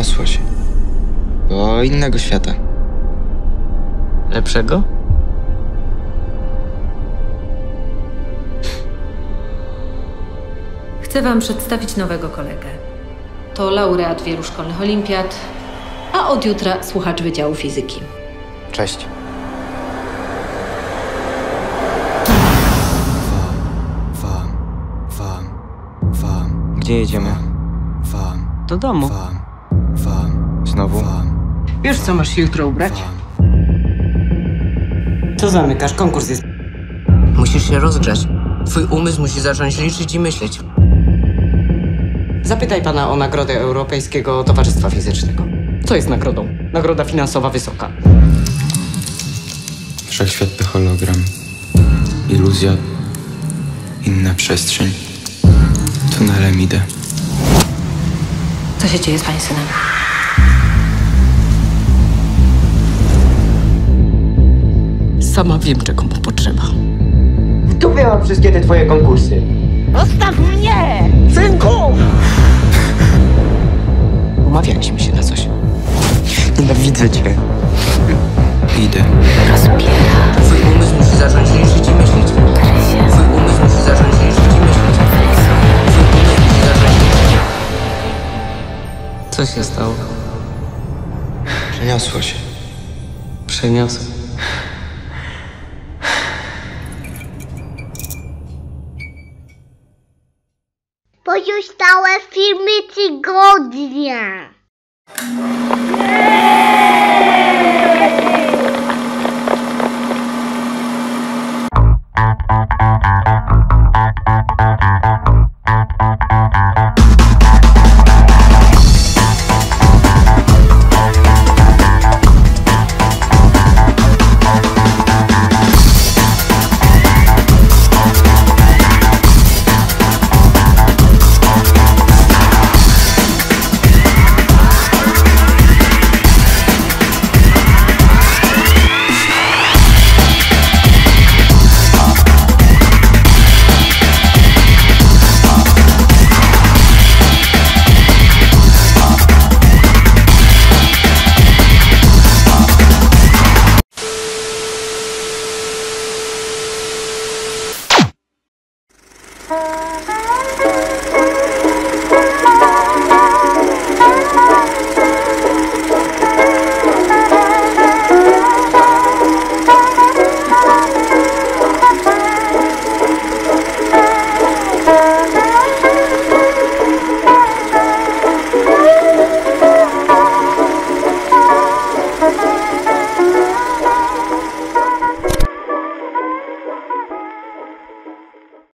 Przeniosło się. Do innego świata. Lepszego? Chcę wam przedstawić nowego kolegę. To laureat wielu szkolnych olimpiad, a od jutra słuchacz Wydziału Fizyki. Cześć. Gdzie jedziemy? Do domu. Znowu? Wiesz, co masz się jutro ubrać? Co zamykasz? Konkurs jest. Musisz się rozgrzać. Twój umysł musi zacząć liczyć i myśleć. Zapytaj pana o nagrodę Europejskiego Towarzystwa Fizycznego. Co jest nagrodą? Nagroda finansowa wysoka. Wszechświat to hologram. Iluzja. Inna przestrzeń. Tunelem idę. Co się dzieje z pani synem? Sama wiem, czego mu potrzeba. W dupie mam wszystkie te twoje konkursy. Zostaw mnie! Synku! Umawialiśmy się na coś. Nienawidzę cię. Idę. Twój umysł musi zacząć liczyć i myśleć. Twój umysł musi zacząć liczyć i myśleć. Twój umysł musi zacząć liczyć. Co się stało? Przeniosło się. Przeniosę. Pozostałe filmy tygodnia.